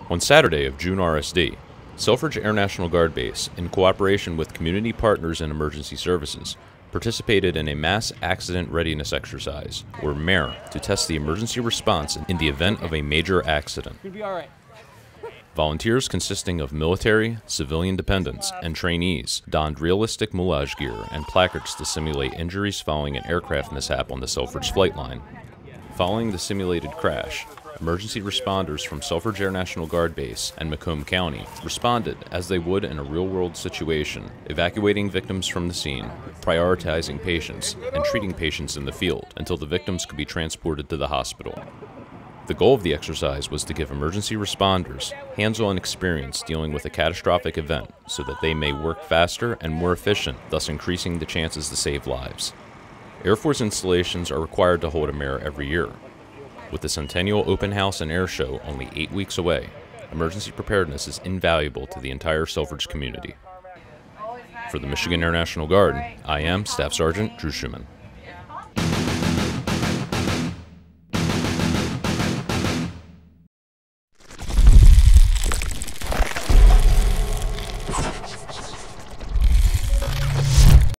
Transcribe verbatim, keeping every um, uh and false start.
On Saturday of June R S D, Selfridge Air National Guard Base, in cooperation with community partners and emergency services, participated in a mass accident readiness exercise, or M A R E, to test the emergency response in the event of a major accident. Volunteers consisting of military, civilian dependents, and trainees donned realistic moulage gear and placards to simulate injuries following an aircraft mishap on the Selfridge flight line. Following the simulated crash, emergency responders from Selfridge Air National Guard Base and Macomb County responded as they would in a real-world situation, evacuating victims from the scene, prioritizing patients, and treating patients in the field until the victims could be transported to the hospital. The goal of the exercise was to give emergency responders hands-on experience dealing with a catastrophic event so that they may work faster and more efficient, thus increasing the chances to save lives. Air Force installations are required to hold a M A R E every year. With the Centennial Open House and Air Show only eight weeks away, emergency preparedness is invaluable to the entire Selfridge community. For the Michigan Air National Guard, I am Staff Sergeant Drew Schumann.